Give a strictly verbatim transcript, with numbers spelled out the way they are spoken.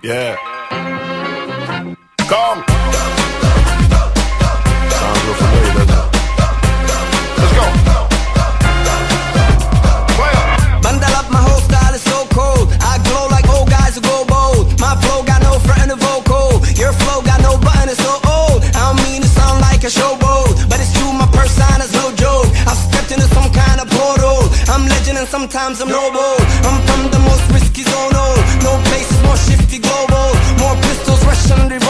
Yeah. Come. Sounds real familiar, doesn't it? Let's go. Play up. Bundle up, my whole style is so cold. I glow like old guys who go bold. My flow got no front and a vocal. Your flow got no button, it's so old. I don't mean to sound like a showboat, but it's true, my persona is no joke. I've stepped into some kind of portal. I'm legend and sometimes I'm noble. I'm from the most risky zone, oh. No place is more shifty global. More pistols rushing under